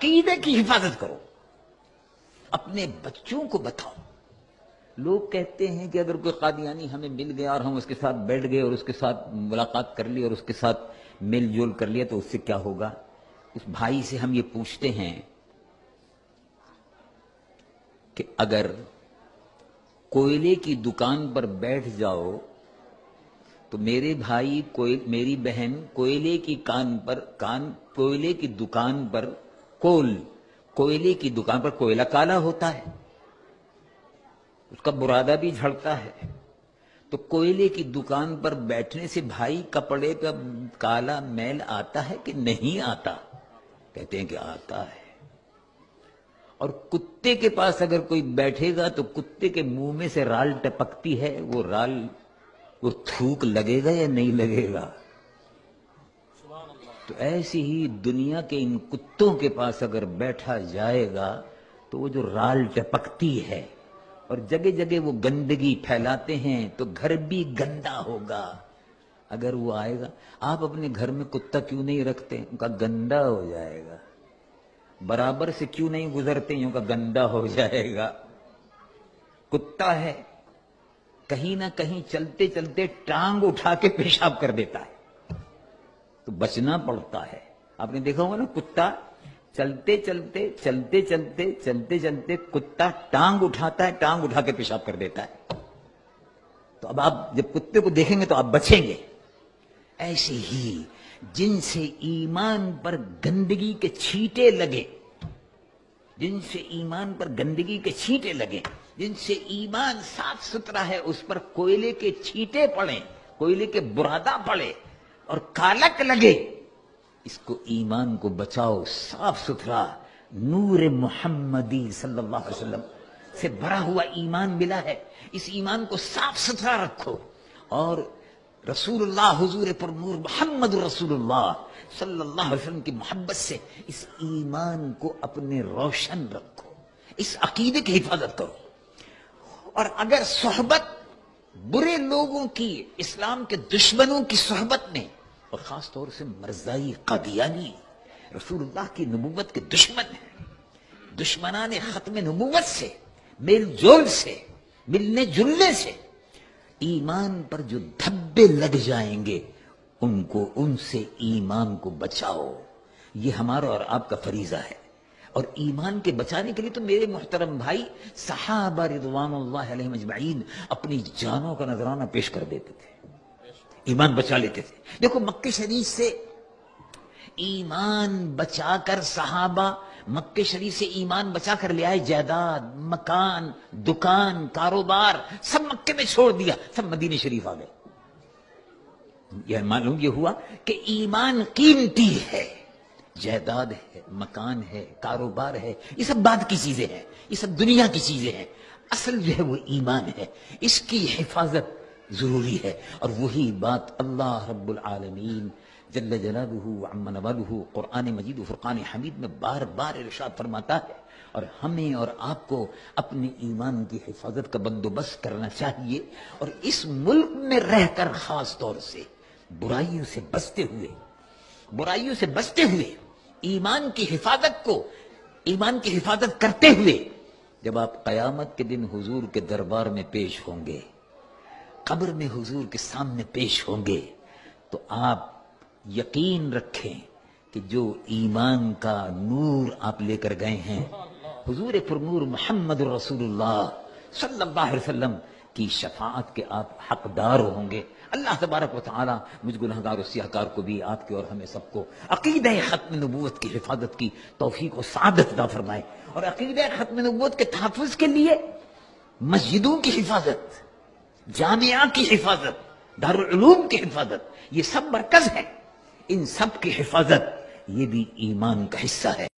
عقیدے کی حفاظت کرو، اپنے بچوں کو بتاؤ۔ لوگ کہتے ہیں کہ اگر کوئی قادیانی ہمیں مل گیا اور ہم اس کے ساتھ بیٹھ گئے اور اس کے ساتھ ملاقات کر لی اور اس کے ساتھ میل جول کر لیا تو اس سے کیا ہوگا؟ اس بھائی سے ہم یہ پوچھتے ہیں کہ اگر کوئلے کی دکان پر بیٹھ جاؤ تو میرے بھائی میری بہن کوئلے کی کوئلے کی دکان پر کوئلے کی دکان پر کوئلہ کالا ہوتا ہے، اس کا برادہ بھی جھڑتا ہے، تو کوئلے کی دکان پر بیٹھنے سے بھائی کپڑے کا کالا میل آتا ہے کہ نہیں آتا؟ کہتے ہیں کہ آتا ہے۔ اور کتے کے پاس اگر کوئی بیٹھے گا تو کتے کے منہ میں سے رال ٹپکتی ہے، وہ تھوک لگے گا یا نہیں لگے گا؟ تو ایسی ہی دنیا کے ان کتوں کے پاس اگر بیٹھا جائے گا تو وہ جو رال ٹپکتی ہے اور جگہ جگہ وہ گندگی پھیلاتے ہیں تو گھر بھی گندا ہوگا۔ اگر وہ آئے گا، آپ اپنے گھر میں کتا کیوں نہیں رکھتے؟ ان کا گندا ہو جائے گا۔ برابر سے کیوں نہیں گزرتے؟ ان کا گندا ہو جائے گا۔ کتا ہے کہیں نہ کہیں چلتے چلتے ٹانگ اٹھا کے پیشاب کر دیتا ہے تو بچنا پڑتا ہے۔ آپ نے دیکھا ہوگا نا، کتا چلتے چلتے کتا ٹانگ اٹھاتا ہے، ٹانگ اٹھا کے پیشاب کر دیتا ہے۔ تو اب آپ جب کتے کو دیکھیں گے تو آپ بچیں گے۔ ایسے ہی جن سے ایمان پر گندگی کے چھینٹے لگے، جن سے ایمان پر گندگی کے چھینٹے لگے، جن سے ایمان صاف ستھرا ہے اس پر کوئلے کے چھینٹے پڑیں، کوئلے کے برادہ پڑے اور کالک لگے، اس کو ایمان کو بچاؤ۔ صاف ستھرا نور محمدی صلی اللہ علیہ وسلم سے بھرا ہوا ایمان ملا ہے، اس ایمان کو صاف ستھرا رکھو اور رسول اللہ حضور پر نور محمد رسول اللہ صلی اللہ علیہ وسلم کی محبت سے اس ایمان کو اپنے روشن رکھو، اس عقیدے کی حفاظت کرو۔ اور اگر صحبت برے لوگوں کی، اسلام کے دشمنوں کی صحبت میں، اور خاص طور سے مرزائی قادیانی رسول اللہ کی نبوت کے دشمن ہیں، دشمنان ختم نبوت سے، میل جول سے، ملنے جلنے سے ایمان پر جو دھبے لگ جائیں گے ان سے ایمان کو بچاؤ۔ یہ ہمارا اور آپ کا فریضہ ہے۔ اور ایمان کے بچانے کے لیے تو میرے محترم بھائی صحابہ رضوان اللہ علیہم اجمعین اپنی جانوں کا نذرانہ پیش کر دیتے تھے، ایمان بچا لیتے تھے۔ دیکھو مکہ شریف سے ایمان بچا کر صحابہ مکہ شریف سے ایمان بچا کر لے آئے، جائیداد، مکان، دکان، کاروبار سب مکے میں چھوڑ دیا، سب مدینہ شریف آ گئے۔ یہ معلوم یہ ہوا کہ ایمان قیمتی ہے، جائیداد ہے، مکان ہے، کاروبار ہے، یہ سب بعد کی چیزیں ہیں، یہ سب دنیا کی چیزیں ہیں، اصل جو ہے وہ ایمان ہے، اس کی حفاظت ضروری ہے۔ اور وہی بات اللہ رب العالمین جل جلالہ وعم نوالہ قرآن مجید و فرقان حمید میں بار بار ارشاد فرماتا ہے۔ اور ہمیں اور آپ کو اپنے ایمان کی حفاظت کا بندوبست کرنا چاہیے، اور اس ملک میں رہ کر خاص طور سے برائیوں سے بچتے ہوئے ایمان کی حفاظت کرتے ہوئے جب آپ قیامت کے دن حضور کے دربار میں پیش ہوں گے، قبر میں حضور کے سامنے پیش ہوں گے، تو آپ یقین رکھیں کہ جو ایمان کا نور آپ لے کر گئے ہیں، حضور پر نور محمد رسول اللہ صلی اللہ علیہ وسلم کی شفاعت کے آپ حقدار ہوں گے۔ اللہ تبارک و تعالی مجھ گنہگار و سیاہکار کو بھی، آپ کے اور ہمیں سب کو عقیدہ ختم نبوت کی حفاظت کی توفیق و سعادت عطا فرمائے، اور عقیدہ ختم نبوت کے تحفظ کے لیے مسجدوں کی حفاظت، جامعہ کی حفاظت، دارالعلوم کی حفاظت، یہ سب مرکز ہے، ان سب کی حفاظت یہ بھی ایمان کا حصہ ہے۔